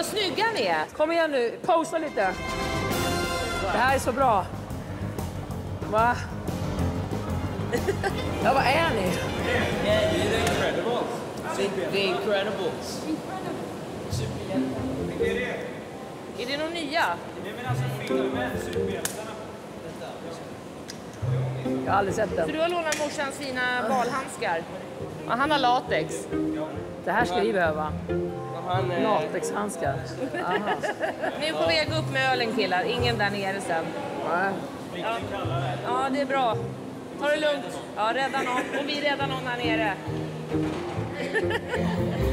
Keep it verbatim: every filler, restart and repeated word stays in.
vad snygga ni är. Kom igen nu, posa lite. Det här är så bra. Va? Ja, vad är ni? Det är The Incredibles. The Incredibles. Är det någon nya? Nej, men alltså filmen, superhjältarna. Jag har aldrig sett Så den. du har lånat morsans fina balhandskar? Ja, han har latex. Det här ska vi behöva. Han är... Latexhandskar. Aha. Ni är på väg upp med ölen killar, ingen där nere sen. Nej. Ja, ja det är bra. Ta det lugnt. Ja, rädda någon. Och vi räddar någon här nere.